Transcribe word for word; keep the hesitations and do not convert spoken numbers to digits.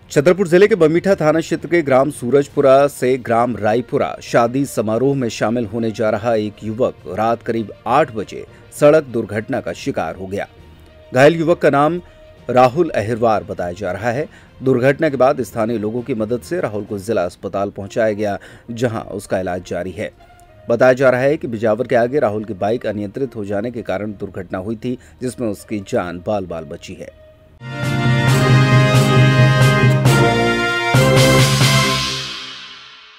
छतरपुर जिले के बमीठा थाना क्षेत्र के ग्राम सूरजपुरा से ग्राम रायपुरा शादी समारोह में शामिल होने जा रहा एक युवक रात करीब आठ बजे सड़क दुर्घटना का शिकार हो गया। घायल युवक का नाम राहुल अहिरवार बताया जा रहा है। दुर्घटना के बाद स्थानीय लोगों की मदद से राहुल को जिला अस्पताल पहुंचाया गया, जहां उसका इलाज जारी है। बताया जा रहा है कि बिजावर के आगे राहुल की बाइक अनियंत्रित हो जाने के कारण दुर्घटना हुई थी, जिसमें उसकी जान बाल बाल बची है।